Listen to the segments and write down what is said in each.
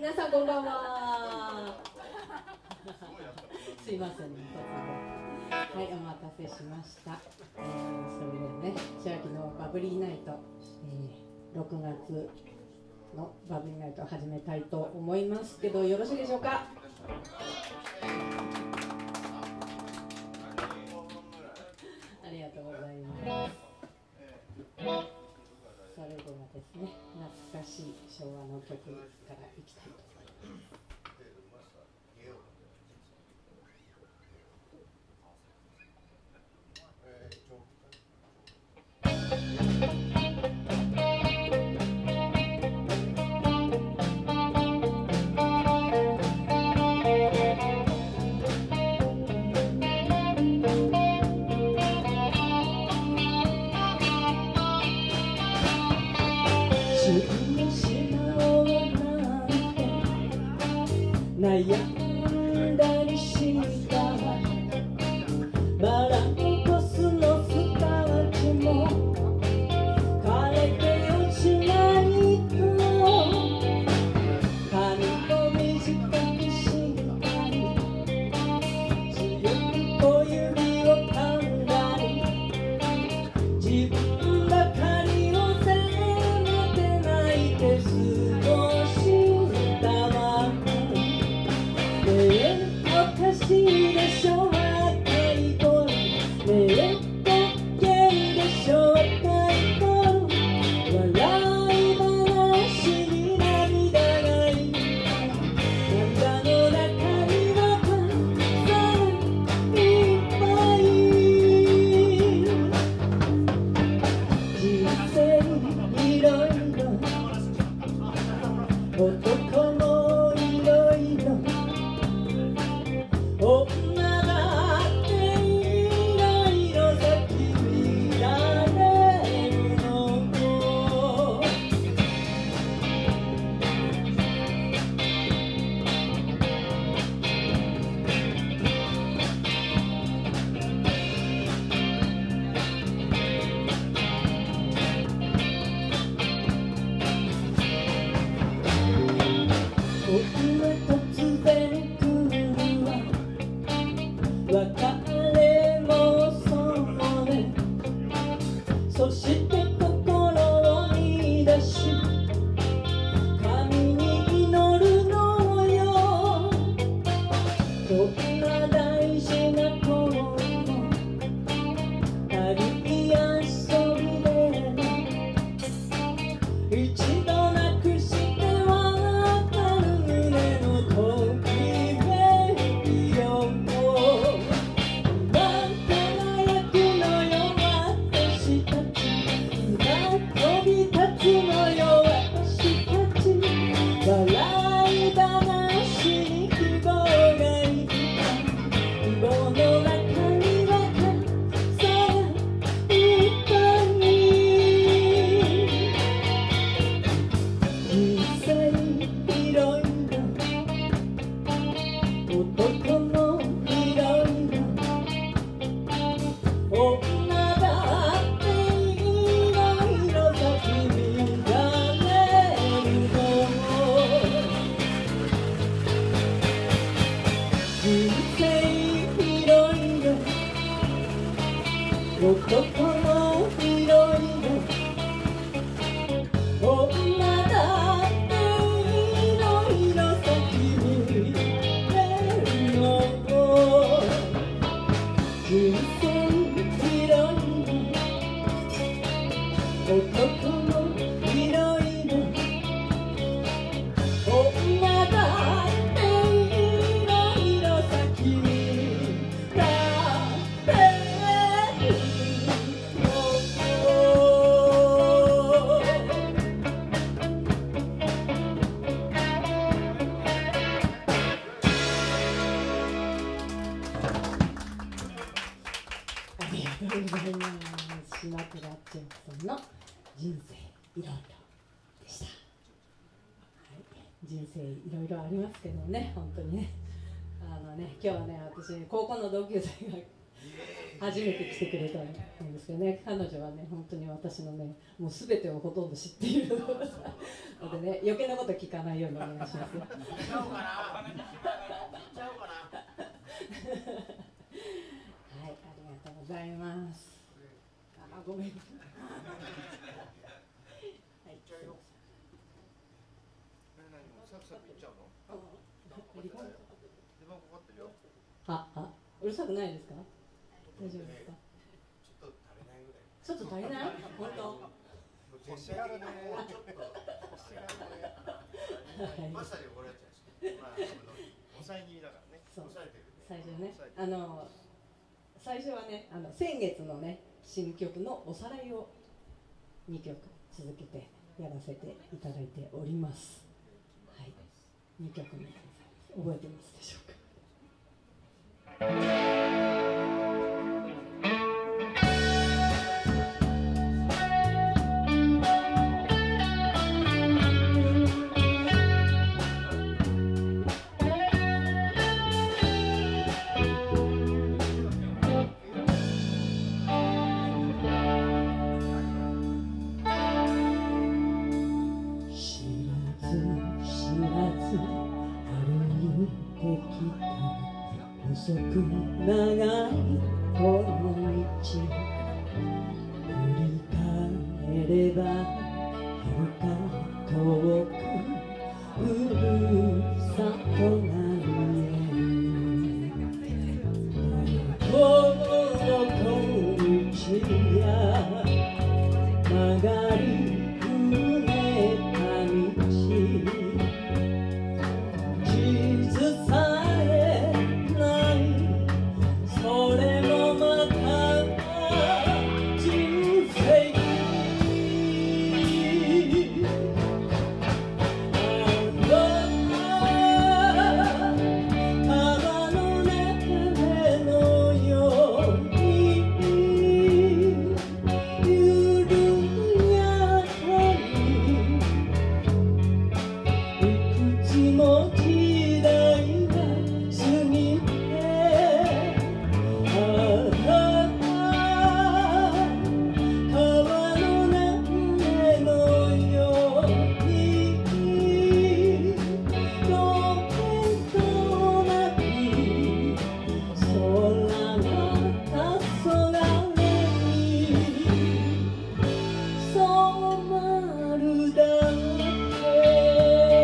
皆さんこんばんは。すいませんね、突然。はい、お待たせしました。それでね、千秋のバブリーナイト、6月のバブリーナイトを始めたいと思いますけど、よろしいでしょうか。ありがとうございます。それではですね、懐かしい昭和の曲からいきたいと思います。悩んだりしたバランコスのスターチも枯れて落ちないと髪を短くしたり強く小指を噛んだり自分ばかりを責めて泣いて過ごしたわ。おかしいでしょ若い頃、ねえかけるでしょ若い頃、笑い話に涙がいっぱい、涙の中にはいっぱい。人生いろいろ、男もいろいろ、女だっていろいろ咲き乱れるの。僕は突然別れもそうね、そして心を乱し神に祈るのよ。こんな大事な頃の軽い遊びで一度なくしてわかる胸のときめきよ。笑い話に希望がいっぱい、希望の中には傘がいっぱい。人生いろいろ、男もいろいろ、女だっていろいろ咲き乱れるの。人生いろいろ、男もいろいろ、女だっていろいろ咲き乱れるの。人生いろいろ、男もいろいろ、女だっていろいろ咲き乱れるの。ありがとうございます。島倉千秋さんの人生いろいろでした。はい、人生いろいろありますけどね、本当にね。今日はね、私高校の同級生が初めて来てくれたんですけどね、彼女はね、本当に私のね、もうすべてをほとんど知っているのでね、余計なこと聞かないようにお願いしますよ。はい、ありがとうございます。あ、ごめん。はい、うるさくないですか？大丈夫ですか？ちょっと足りない？本当？ 欲しがるね。ちょっと欲しがるね。まさにこれやっちゃうんです。抑え気味だからね。抑えてるね。 最初ね、最初はね、先月のね新曲のおさらいを2曲続けてやらせていただいております。はい、2曲目覚えてますでしょうか？遅く長いこの道振り返れば遥か遠くふるさとが見えるこの道や曲がりくねった道地図さそれもまた人生川の流れのように緩やかにいくつも時代が過ぎて川の流れのようにどけとなき空が黄昏に染まるだけ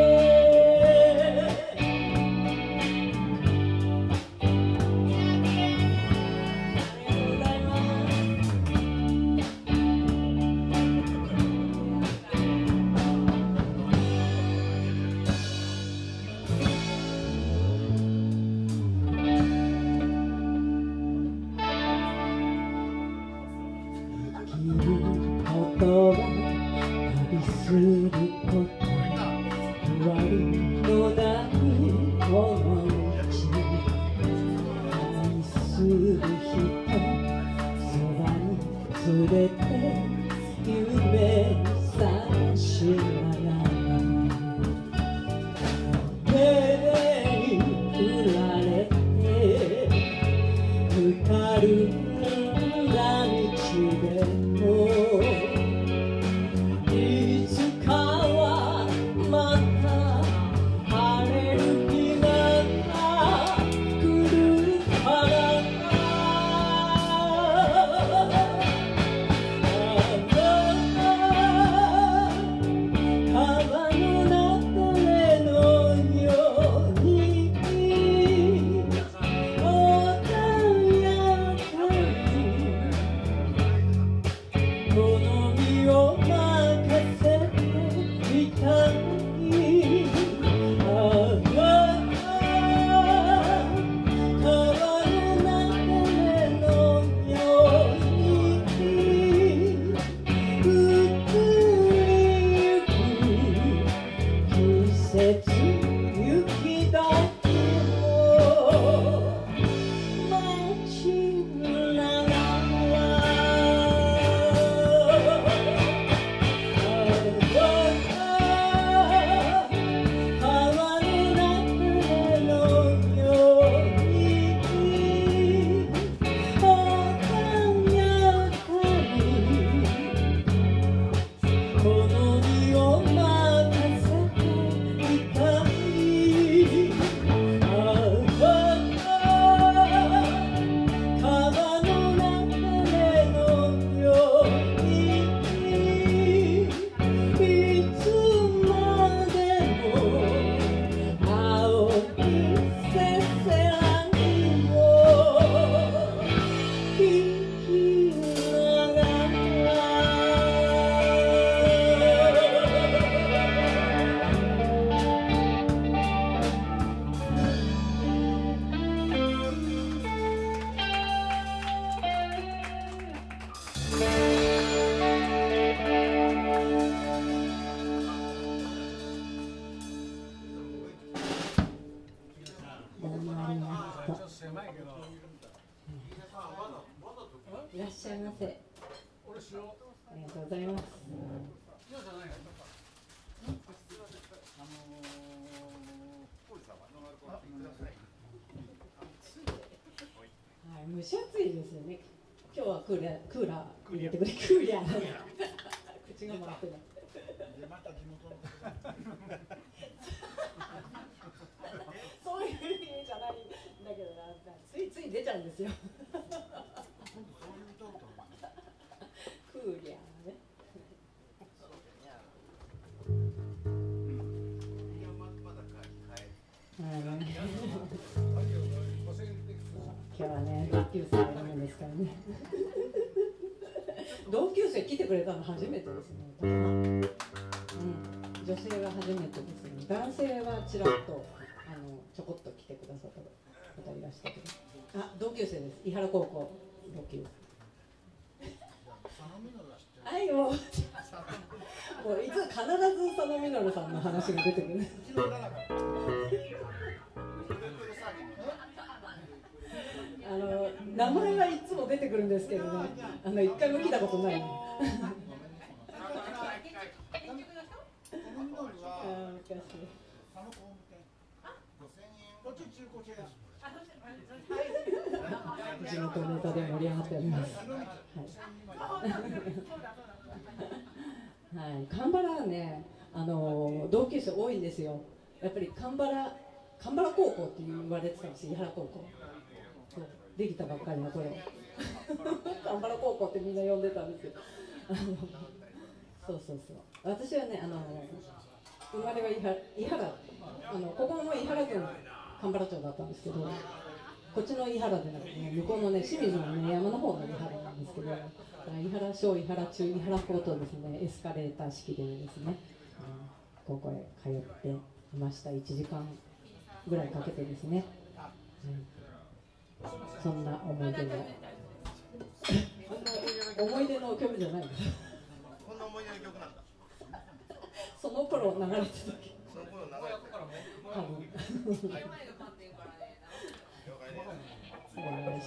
旅すること終わりのないこの道愛する人そばに連れて夢探しながら目に振られてぬかるんだ道でもいつかはまたいらっしゃいませ。ありがとうございます。はい、蒸し暑いですよね。今日はクーラー入れてくれ、クーラー。口が回ってない。そういう意味じゃないんだけどな、ついつい出ちゃうんですよ。クーリャーね。今日はね、同級生がいるんですからね。同級生来てくれたの初めてですね。女性が初めてですね。男性はちらっとちょこっと来てくださった方いらっしゃるけど、あ、同級生です。伊原高校同級生。はい、もういつ必ず佐野稔さんの話が出てくる。名前はいつも出てくるんですけどね、一回も聞いたことない。地元ネタで盛り上がっております。はい、蒲原はね、同級生多いんですよ。やっぱり蒲原高校って言われてたんですよ、伊原高校。できたばっかりの頃、蒲原高校ってみんな呼んでたんですよ。そうそうそう。私はね、生まれは伊原、ここも伊原郡蒲原町だったんですけど、こっちの伊原でなくてね、向こうのね、清水のね、山の方の伊原なんですけど、伊原小、伊原中、伊原高とですね、エスカレーター式でですね、高校へ通っていました。1時間ぐらいかけてですね、そんな思い出の思い出の曲じゃないです。 こんな思い出の曲なんだ。 その頃流れてた。 その頃流れてた。 多分。お願いします。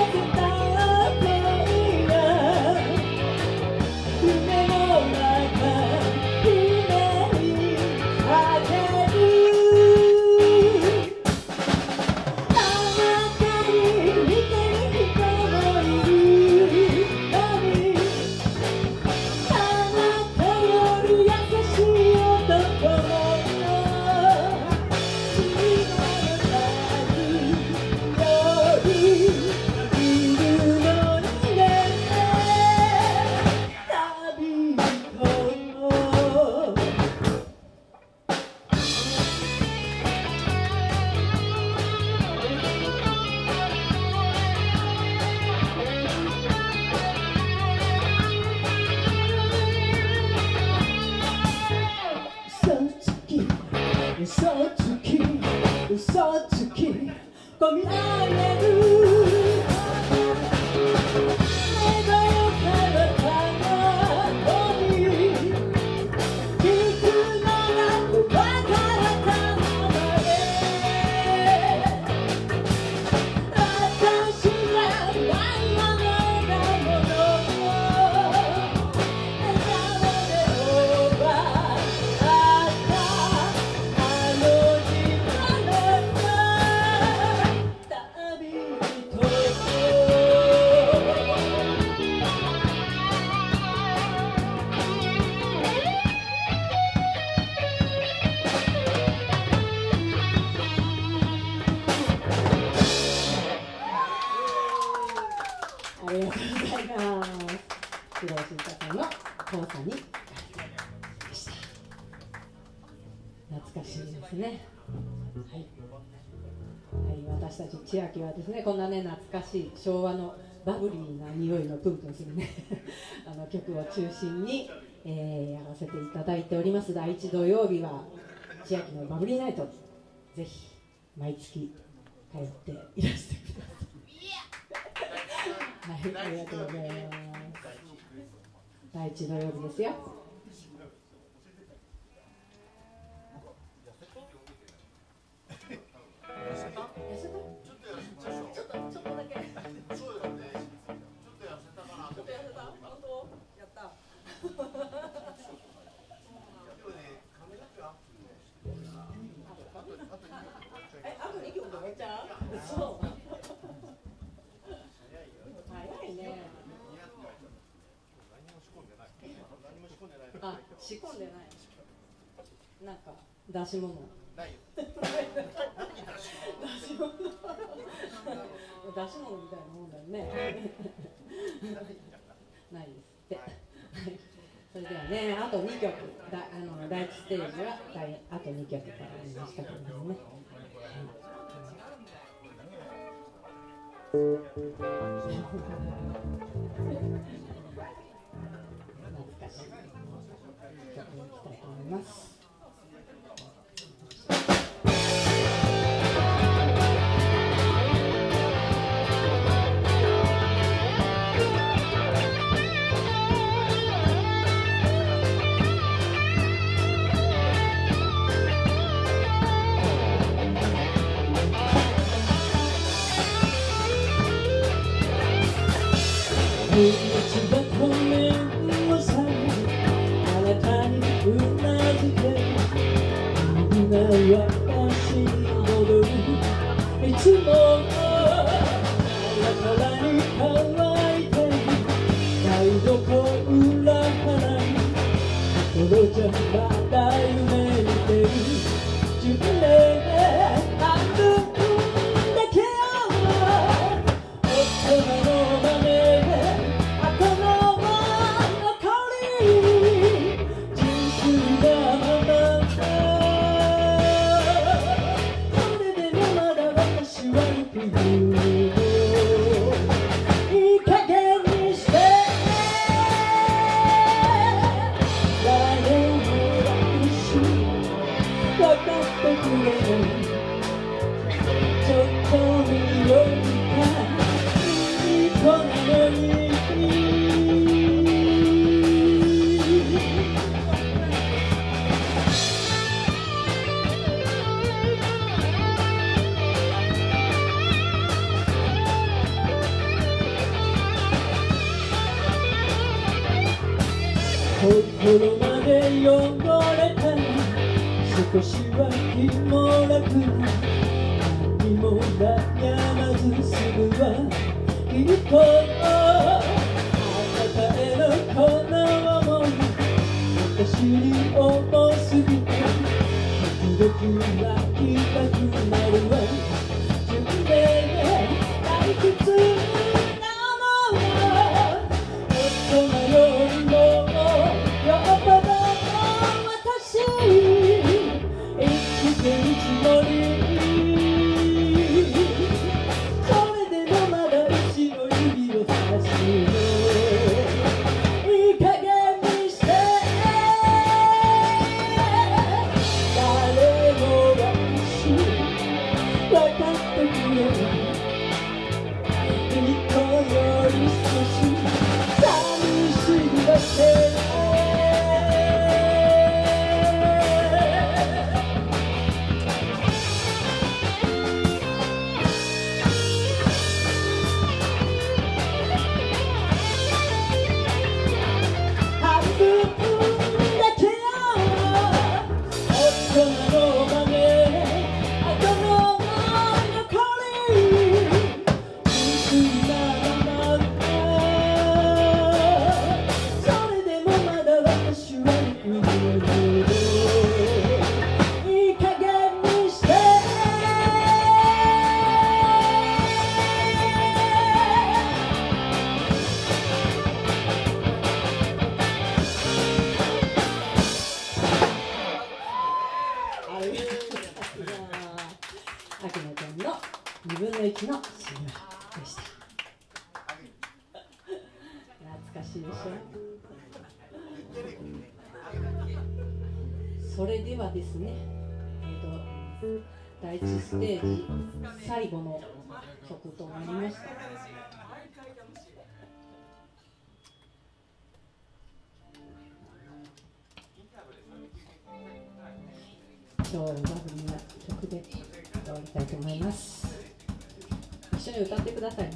夢の中を見上げるありがとうございます。工藤新太さんの父さんにでした。懐かしいですね。はい。はい、私たち千秋はですね、こんなね懐かしい昭和のバブリーな匂いのプンプンするね曲を中心に、やらせていただいております。第1土曜日は千秋のバブリーナイト、ぜひ毎月通っていらしてください。はい、ありがとうございます。第1土曜日ですよ。あ、仕込んでない。なんか出し物。ないよ。出し物。出し物みたいなもんだよね。ないですって。それではね、あと2曲、第1ステージはあと2曲からありましたけどね。懐かしい曲にいきたいと思います。一度ごめんをさあなたにうなずけみんな私に戻るいつもあなたに乾いて台所裏腹に心じゃまだ夢見てる自分で半分だけは大人のまね心まで汚れた少しは気も楽な何も悩まずすぐはきっとあなたへのこの想い私に重すぎて時々泣きたくなるわ自分で退屈なもの大人よりもよっぽど私生きてるつもりそれでもまだ後ろ指を差すのいい加減にして誰もが時の志村でした。懐かしいでしょ。それではですね、第1ステージ最後の曲となりました。今日はラブリーな曲で終わりたいと思います。一緒に歌ってくださいね。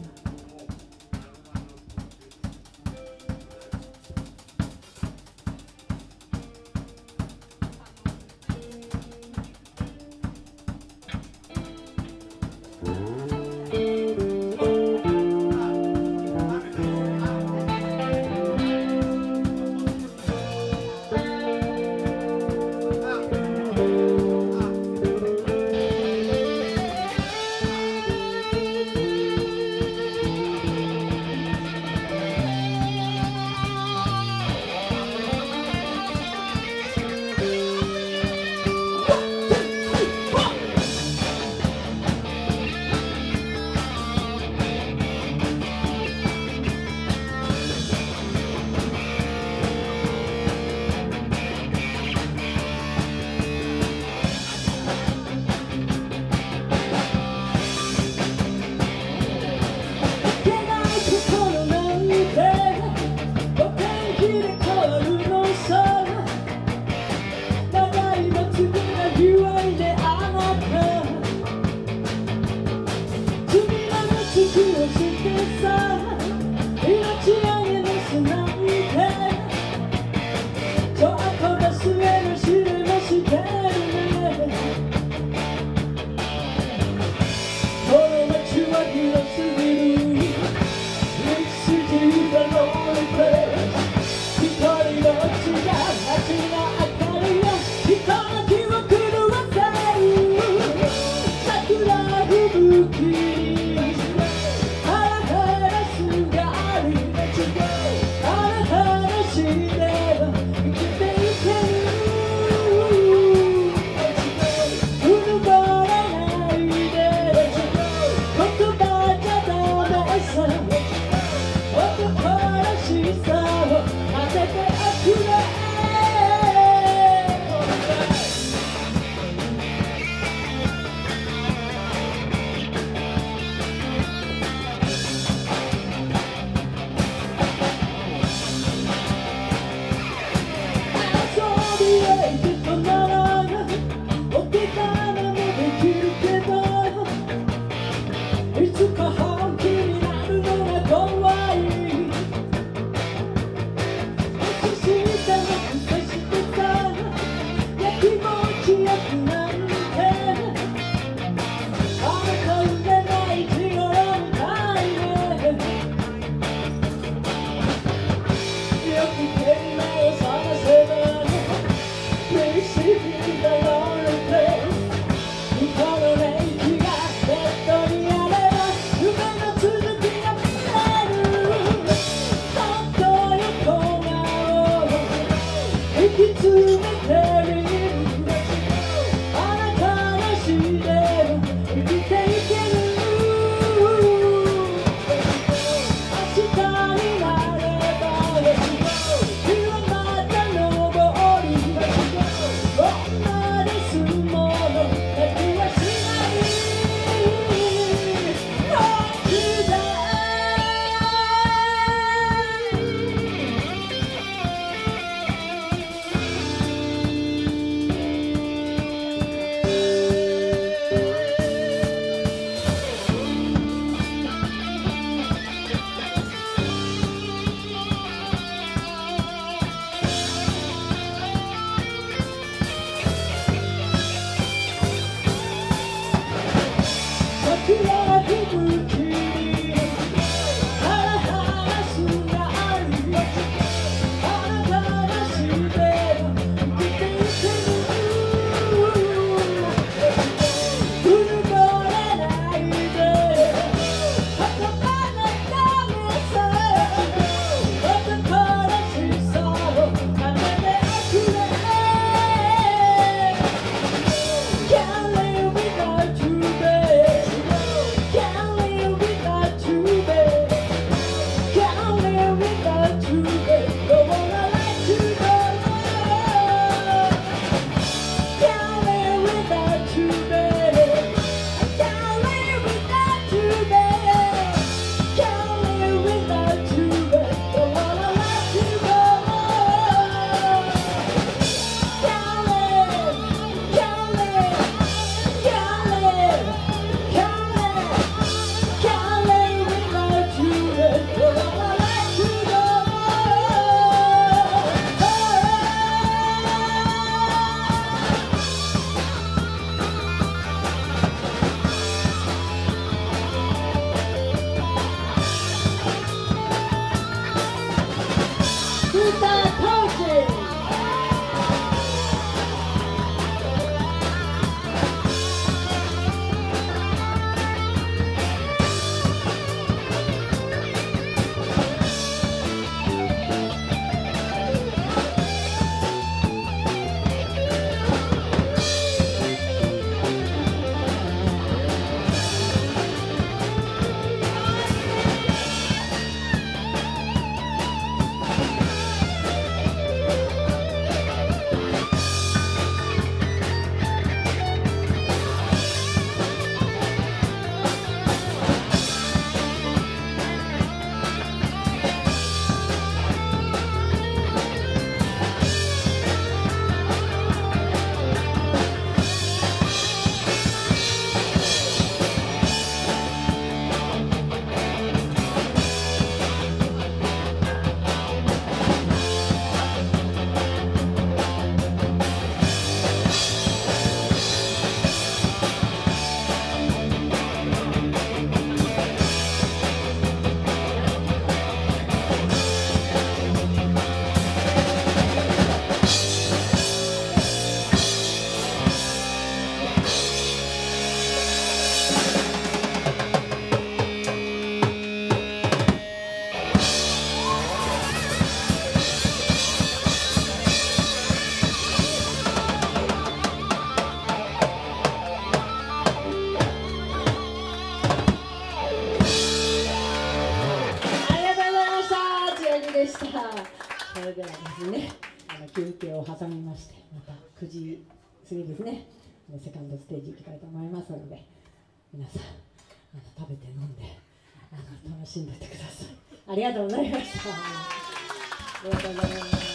それではですね、休憩を挟みまして、また9時過ぎですね、セカンドステージ行きたいと思いますので、皆さん食べて飲んで楽しんでってください。ありがとうございました。ありがとうございます。